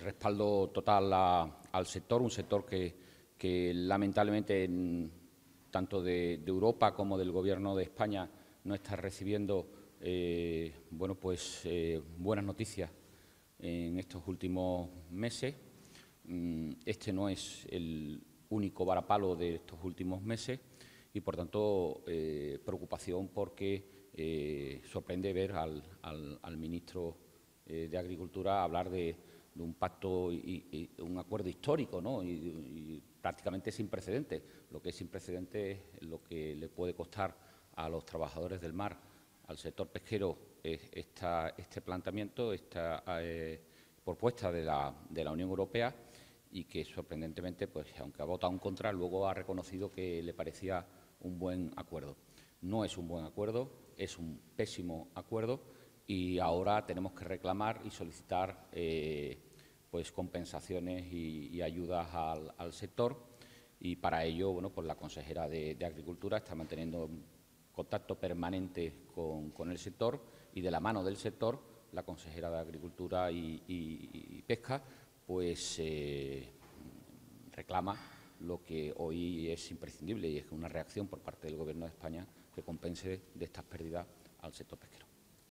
respaldo total al sector, un sector que lamentablemente tanto de Europa como del Gobierno de España no está recibiendo buenas noticias en estos últimos meses. Este no es el único varapalo de estos últimos meses y, por tanto, preocupación porque sorprende ver al ministro de Agricultura hablar de un pacto y un acuerdo histórico, ¿no? y prácticamente sin precedentes. Lo que es sin precedentes es lo que le puede costar a los trabajadores del mar, al sector pesquero, este planteamiento, esta propuesta de la Unión Europea, y que sorprendentemente, pues, aunque ha votado en contra, luego ha reconocido que le parecía un buen acuerdo. No es un buen acuerdo, es un pésimo acuerdo, y ahora tenemos que reclamar y solicitar pues compensaciones y ayudas al sector, y para ello, bueno, pues la consejera de Agricultura está manteniendo contacto permanente con el sector, y de la mano del sector, la consejera de Agricultura y Pesca, pues reclama lo que hoy es imprescindible, y es una reacción por parte del Gobierno de España que compense de estas pérdidas al sector pesquero.